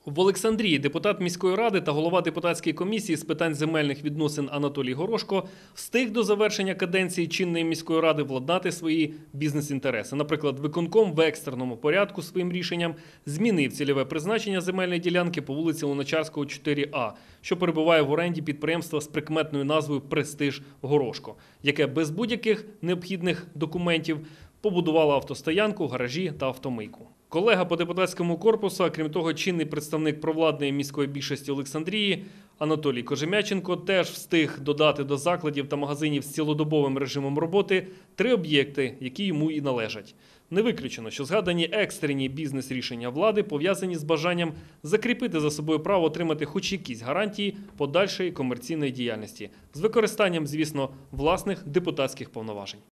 В Олександрії депутат міської ради та голова депутатської комісії з питань земельних відносин Анатолій Горошко встиг до завершення каденції чинної міської ради владнати свої бізнес-інтереси. Наприклад, виконком в екстреному порядку своїм рішенням змінив цільове призначення земельної ділянки по вулиці Луначарського, 4А, що перебуває в оренді підприємства з прикметною назвою «Престиж Горошко», яке без будь-яких необхідних документів побудувало автостоянку, гаражі та автомийку. Колега по депутатському корпусу, а крім того, чинний представник провладної міської більшості Олександрії Анатолій Кожем'яченко теж встиг додати до закладів та магазинів з цілодобовим режимом роботи 3 об'єкти, які йому і належать. Не виключено, що згадані екстрені бізнес-рішення влади пов'язані з бажанням закріпити за собою право отримати хоч якісь гарантії подальшої комерційної діяльності з використанням, звісно, власних депутатських повноважень.